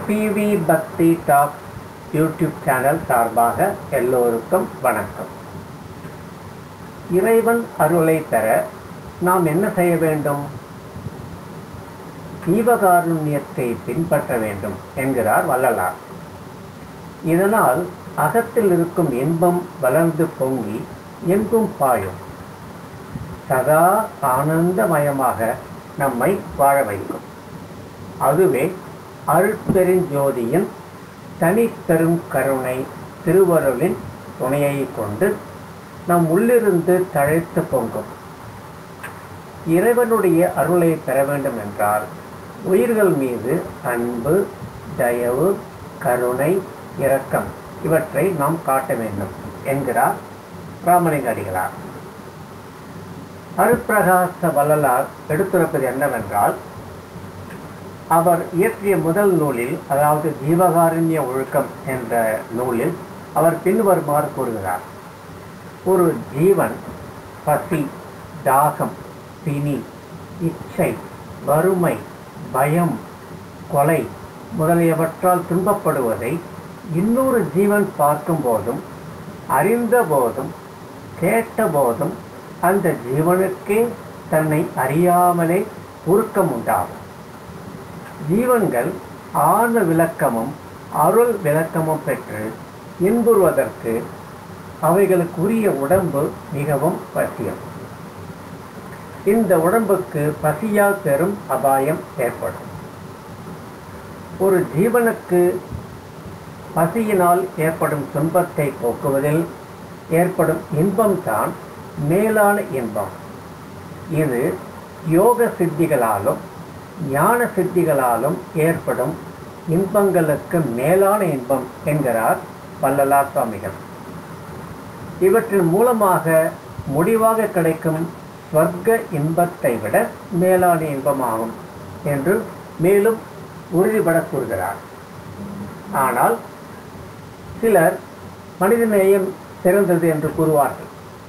PV பக்தி talk YouTube channel சார்பாக எல்லோருக்கும் வணக்கம். இறைவன் அருளை பெற நாம் என்ன செய்ய வேண்டும்? ஜீவகாருண்யத்தை பின்பற்ற வேண்டும் என்கிறார் வள்ளலார். இதனால் அகத்தில் இருக்கும் இன்பம் வளர்ந்து பொங்கி எங்கும் பாயும். சதா ஆனந்தமயமாக நம்மை வாழ வைக்கும். அதுவே அருட்பெருஞ்சோதியின் தனிப்பெரும் கருணை திருவருளின் துணையை கொண்டு நம் உள்ளிருந்து தழைத்து பொங்கும். இறைவனுடைய அருளை பெற வேண்டும் என்றால் உயிர்கள் மீது அன்பு, தயவு, கருணை, இரக்கம் இவற்றை நாம் காட்ட வேண்டும் என்கிறார் ராமலிங்க அடிகளார். அருட்பிரகாச வள்ளலார் எடுத்துரைப்பது என்னவென்றால், அவர் இயற்றிய முதல் நூலில், அதாவது ஜீவகாருண்ய ஒழுக்கம் என்ற நூலில் அவர் பின்வருமாறு கூறுகிறார். ஒரு ஜீவன் பசி, தாகம், பிணி, இச்சை, வறுமை, பயம், கொலை முதலியவற்றால் துன்பப்படுவதை இன்னொரு ஜீவன் பார்க்கும் போதும், அறிந்த போதும், கேட்ட போதும் அந்த ஜீவனுக்கே தன்னை அறியாமலே உருக்கம் உண்டாகும். ஜீவன்கள் ஆன விளக்கமும் அருள் விளக்கமும் பெற்று இன்புறுவதற்கு அவைகளுக்குரிய உடம்பு மிகவும் அவசியம். இந்த உடம்புக்கு பசியால் பெரும் அபாயம் ஏற்படும். ஒரு ஜீவனுக்கு பசியினால் ஏற்படும் துன்பத்தை போக்குவதில் ஏற்படும் இன்பம்தான் மேலான இன்பம். இது யோக சித்திகளாலும் ஞான சித்திகளாலும் ஏற்படும் இன்பங்களுக்கு மேலான இன்பம் என்கிறார் வள்ளலார் சுவாமிகள். இவற்றின் மூலமாக முடிவாக கிடைக்கும் ஸ்வர்க்க இன்பத்தை விட மேலான இன்பமாகும் என்று மேலும் உறுதிபட கூறுகிறார். ஆனால் சிலர் மனிதநேயம் சிறந்தது என்று கூறுவார்கள்.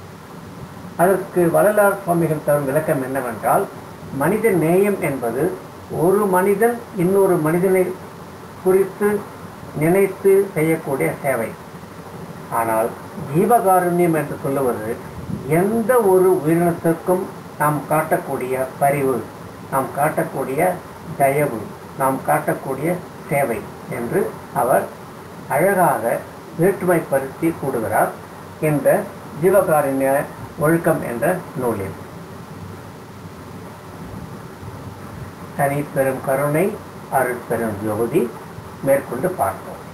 அதற்கு வள்ளலார் சுவாமிகள் தரும் விளக்கம் என்னவென்றால், மனித நேயம் என்பது ஒரு மனிதன் இன்னொரு மனிதனை குறித்து நினைத்து செய்யக்கூடிய சேவை. ஆனால் ஜீவகாருண்யம் என்று சொல்லுவது எந்த ஒரு உயிரினத்திற்கும் நாம் காட்டக்கூடிய பரிவு, நாம் காட்டக்கூடிய தயவு, நாம் காட்டக்கூடிய சேவை என்று அவர் அழகாக வேற்றுமைப்படுத்தி கூறுகிறார் இந்த ஜீவகாருண்ய ஒழுக்கம் என்ற நூலில். தனிப்பெரும் கருணை அருட்பெரும் ஜோதி மேற்கொண்டு பார்ப்போம்.